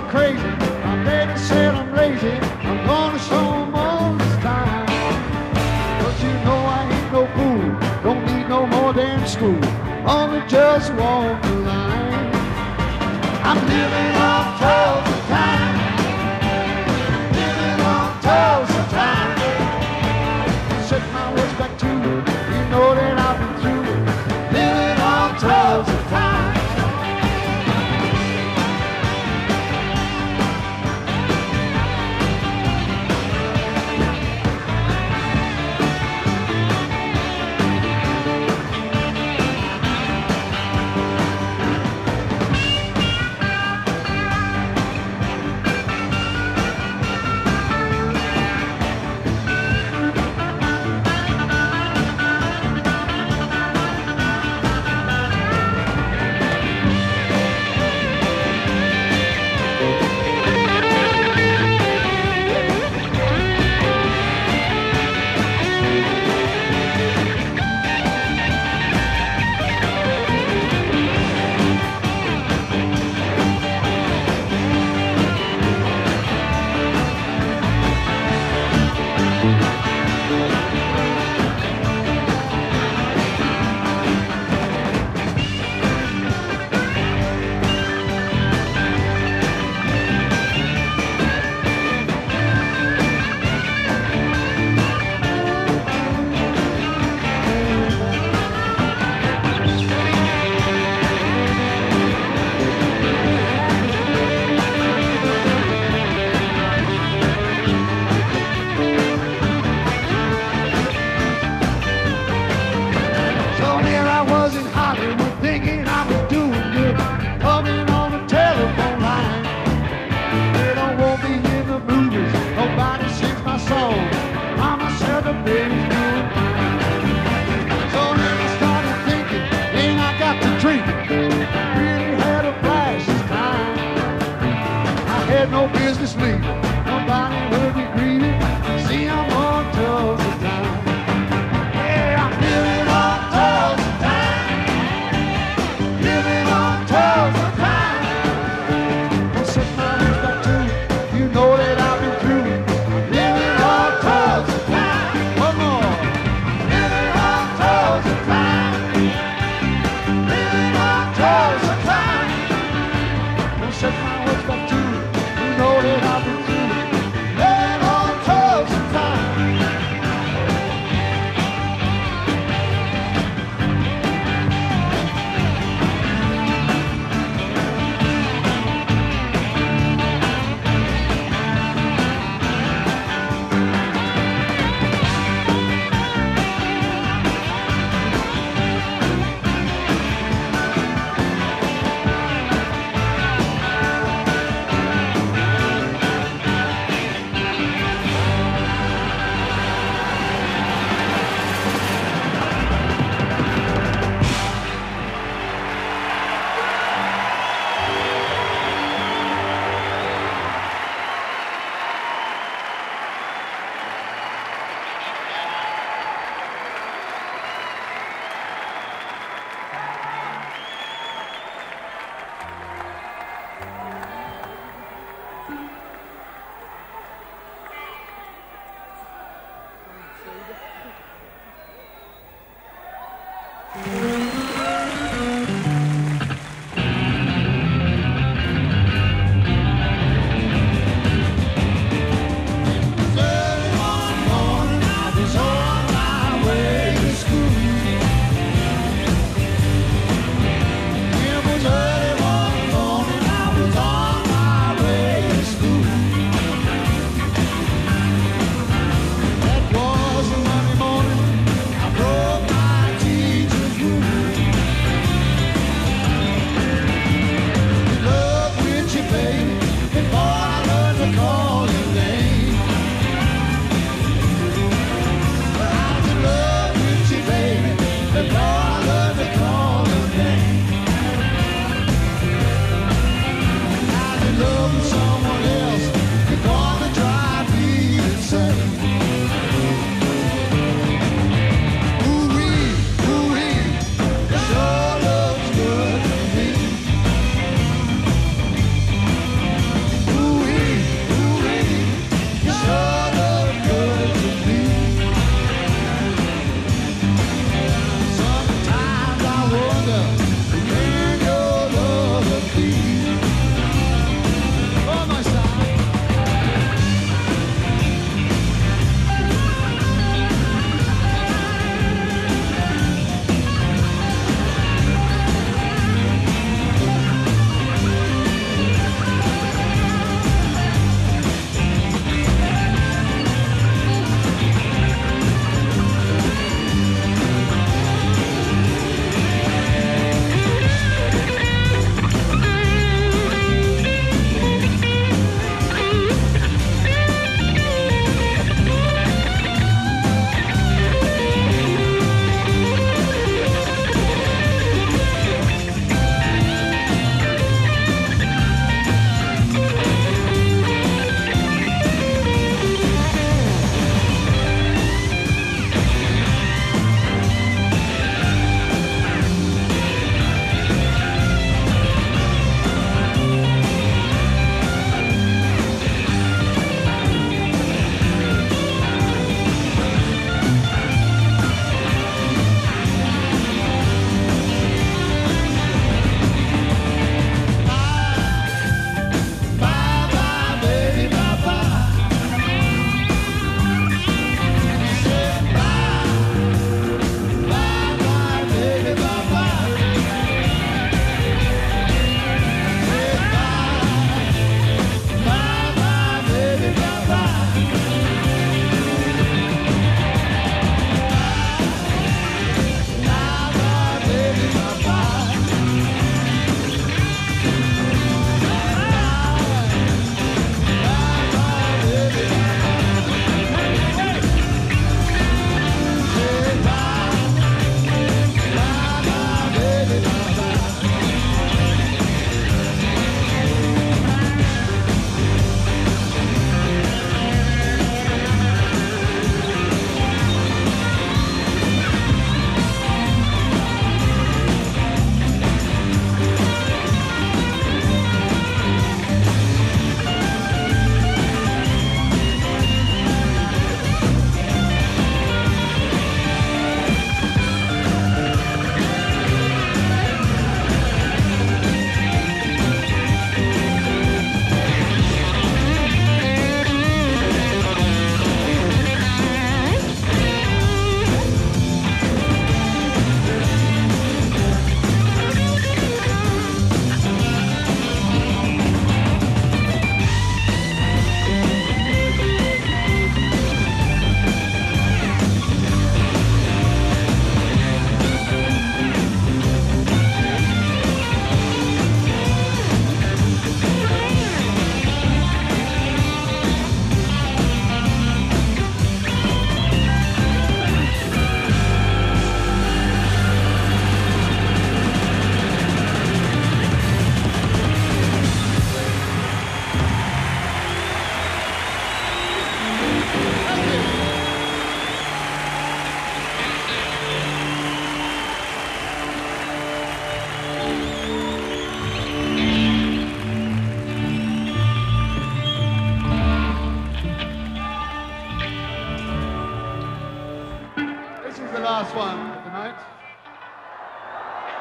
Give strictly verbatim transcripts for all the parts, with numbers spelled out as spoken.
crazy. My baby said I'm lazy. I'm gonna show 'em all this time. But you know I ain't no fool. Don't need no more damn school. Only just walk the line. I'm living on twelve of time. Living on twelve of time. Set my words back to you. You know that I've been through it. Living on twelve of time. No business leaving, nobody will be greedy. See, I'm on twelve of time. Yeah, I'm living on twelve of time. Living on twelve of time. I'll set my words back to you. You know that I've been through it. I'm living on twelve of time. One more. Living on twelve of time. Living on twelve of time. I'll set my words back to you. Know that I've been through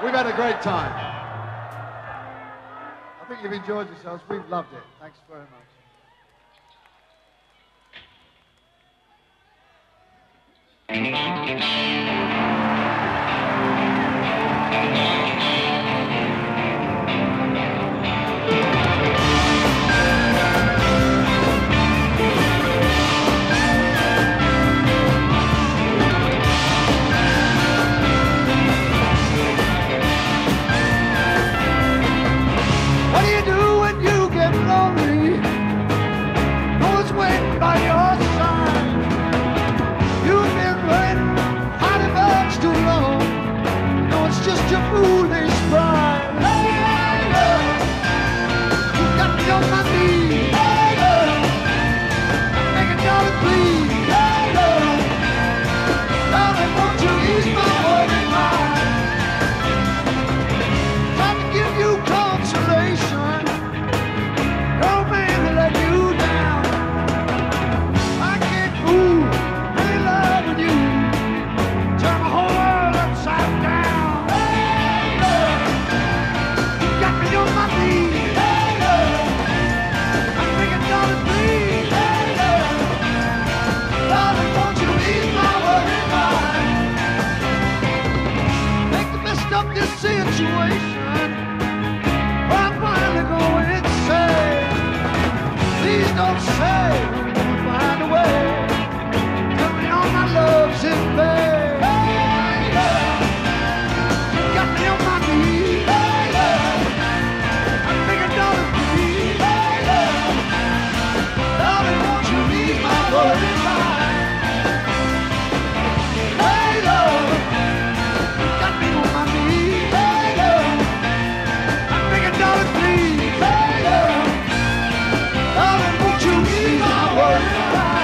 We've had a great time. I think you've enjoyed yourselves. We've loved it. Thanks very much. What do you do when you get lonely? No one's waiting by your side. You've been running hiding much too long. You know it's just your foolish pride. Hey, love, you got me on my knees. Hey, love, I'm making dollar please. Hey, love, darling, won't you ease my worried mind? Trying to give you consolation. No man to let you down. I can't fool, really loving you. Turn the whole world upside down. Hey, love, you got me on my knees. Hey, love, I'm thinking, darling, please. Hey, love, darling, won't you ease my worried mind? Make the best of this situation. I'm finally going insane. Please don't say we'll find a way. Tell me all my love's in vain. Hey, love, you got me on my knees. Hey, love, I'm thinking, darling, please. Hey, love, darling, won't you ease my worried mind? Hey, love, you got me on my knees. Hey, love, I'm thinking, darling, please. Hey, love, darling, won't you ease my worried mind?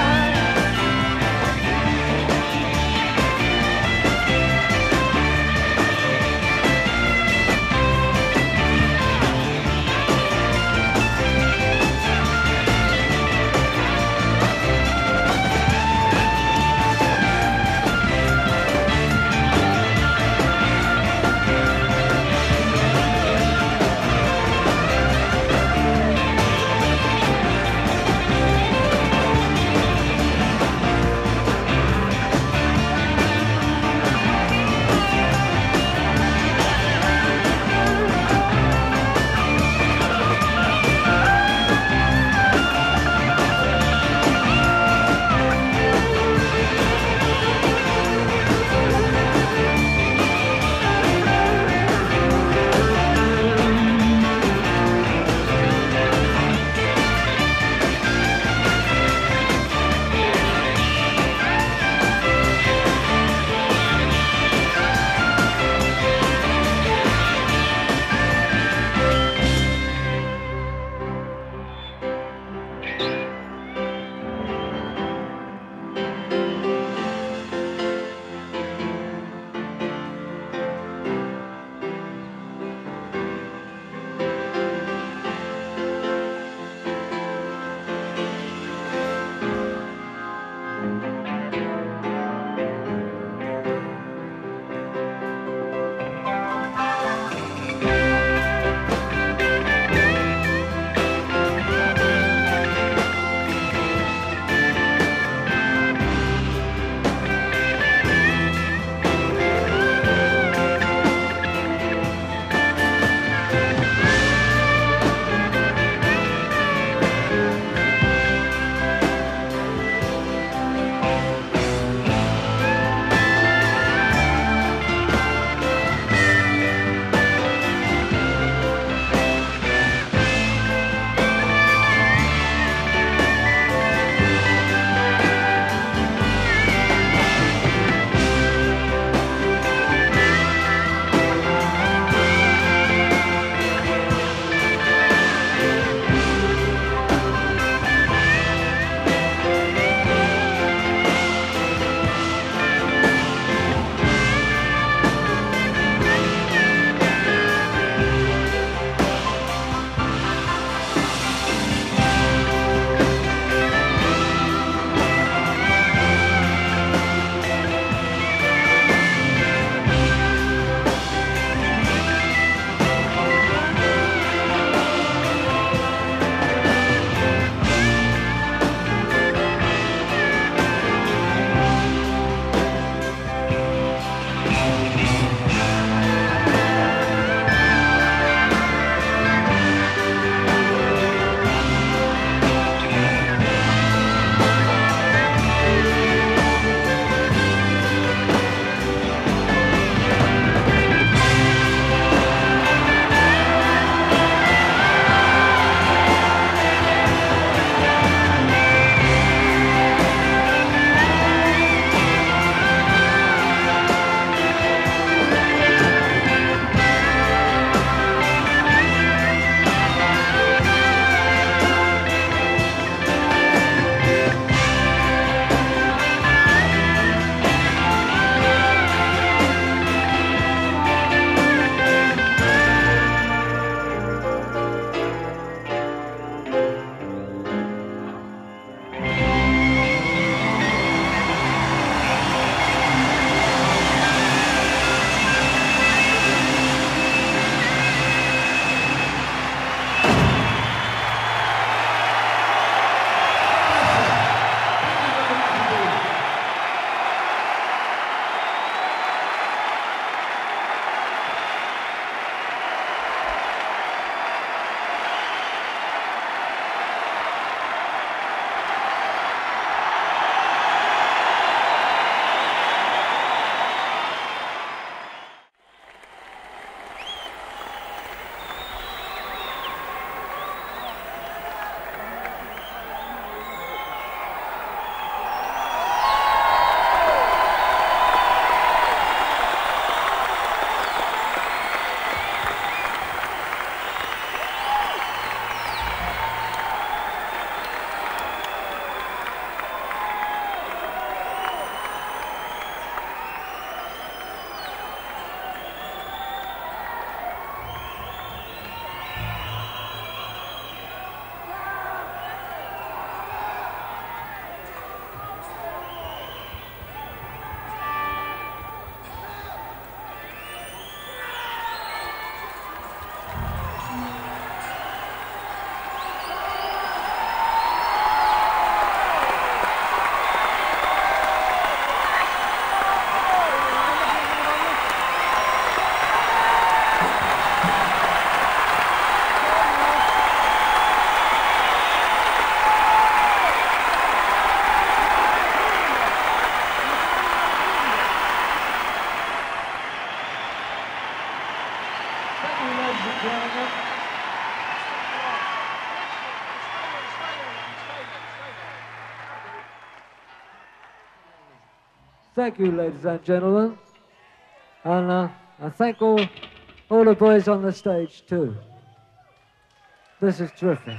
Thank you, ladies and gentlemen. And uh, I thank all, all the boys on the stage, too. This is terrific.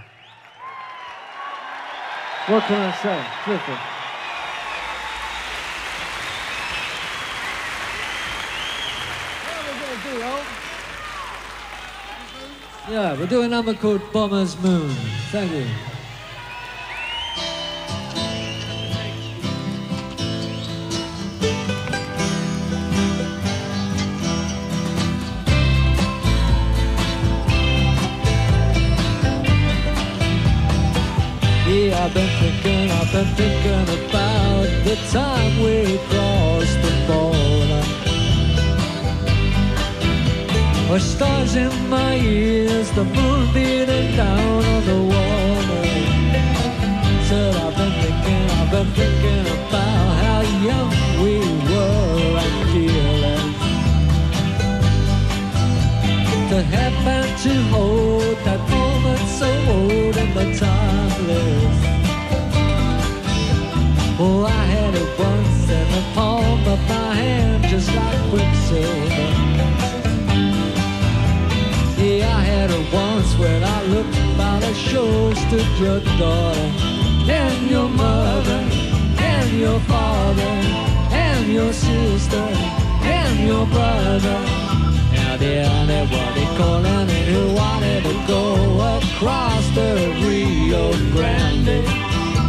What can I say? Terrific. Yeah, we're doing a number called Bomber's Moon. Thank you. Yeah, I've been thinking, I've been thinking about the time we crossed the border. With stars in my ears, the moon beating down on the water. Said I've been thinking, I've been thinking about how young we were and fearless. To have and to hold that moment so old and the timeless. Oh, I had it once in the palm of my hand, just like quicksilver. Yeah, I had it once when I looked by the shore, stood your daughter, and your mother, and your father, and your sister, and your brother. Now they anybody calling it who wanted to go across the Rio Grande.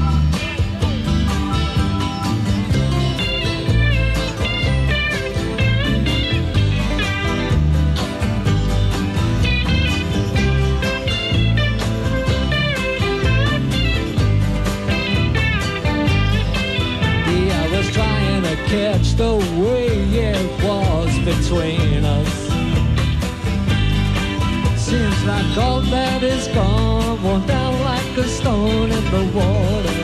Catch the way it was between us. Seems like all that is gone, worn down like a stone in the water.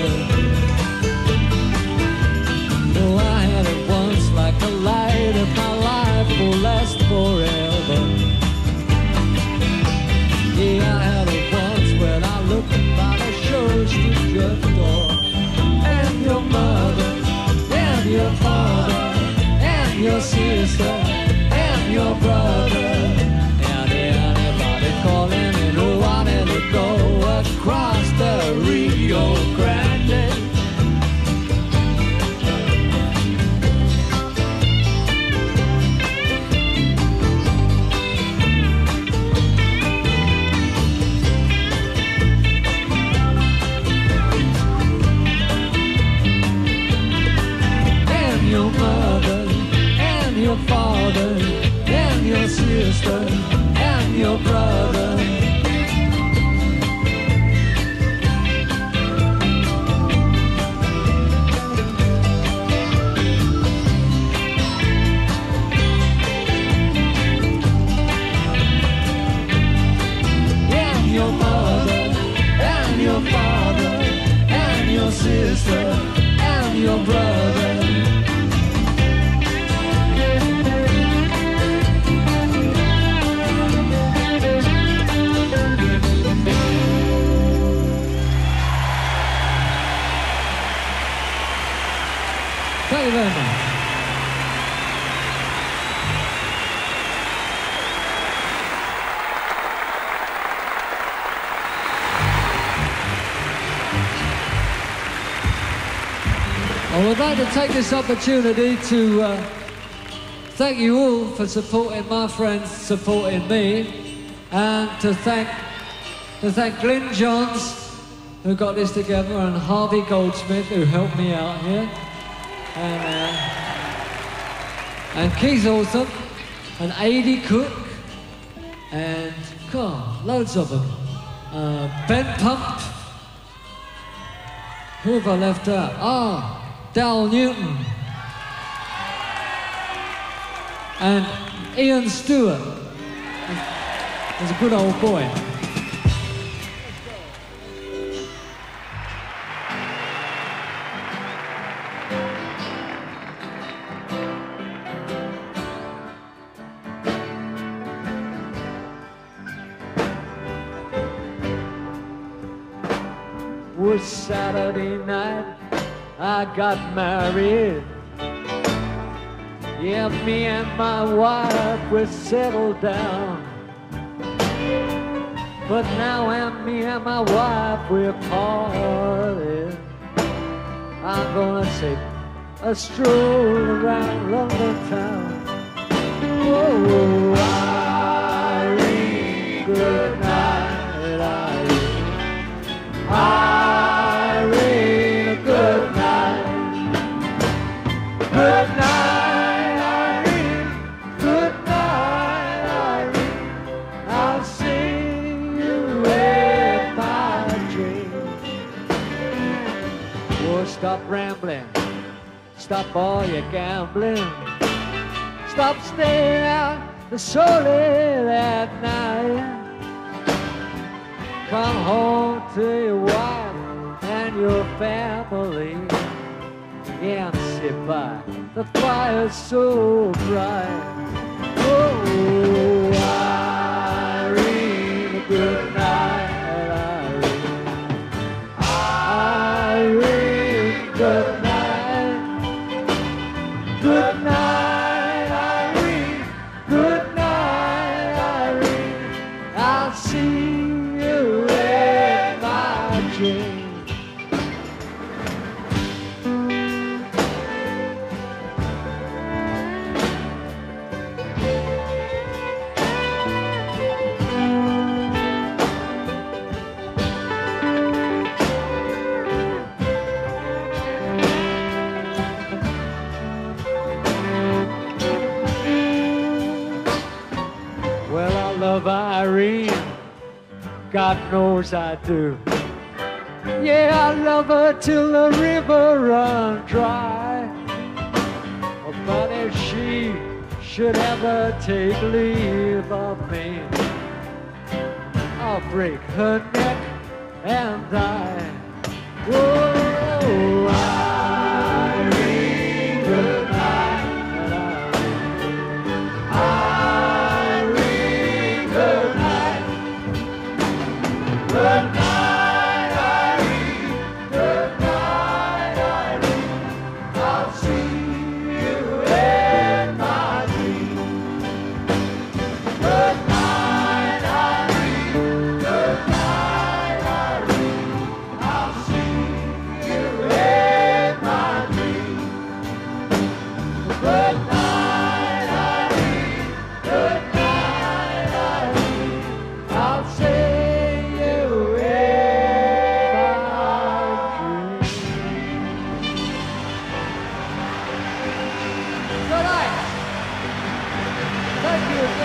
Oh, I had it once like the light of my life will last forever. Yeah, I had it once when I looked by the shores to your door. And your mother, and your father, and your sister, and your brother. And anybody calling it who wanted to go across the Rio Grande. Your mother, and your father, and your sister, and your brother. And your mother, and your father, and your sister, and your brother. Thank you very much. I would like to take this opportunity to uh, thank you all for supporting my friends, supporting me, and to thank to thank Glyn Johns, who got this together, and Harvey Goldsmith, who helped me out here. And, uh, and Keith Altham, and Adi Cook, and God, loads of them. Uh, Ben Pump. Who have I left out? Ah, Dal Newton. And Ian Stewart. He's a good old boy. Was Saturday night, I got married. Yeah, me and my wife, we settled down. But now and me and my wife, we're parted. I'm gonna take a stroll around London town. Oh, Irene, good night, Irene. Irene, good night. Good night, Irene. Good night, Irene. I'll see you in my dreams. Oh, stop rambling. Stop all your gambling. Stop staying out so late at night. Come home to your wife and your family. Yeah, and sit by the fire so bright. Oh, Irene, good night, Irene. Irene, good night. Good night, Irene. Good night, Irene. I'll see you in my dreams. Well, I love Irene, God knows I do. Yeah, I love her till the river runs dry. But if she should ever take leave of me, I'll break her neck and die. Whoa, Irene, good night, Irene. Good night, good night, Irene. Good night, Irene. I'll see you in my dreams. Good night, Irene. Good night, Irene. I'll see you in my dreams. Good night, Irene. Good night, Irene. I'll see you in my dreams. Good night. Thank you.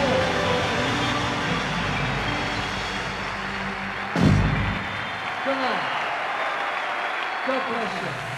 Good night. God bless you.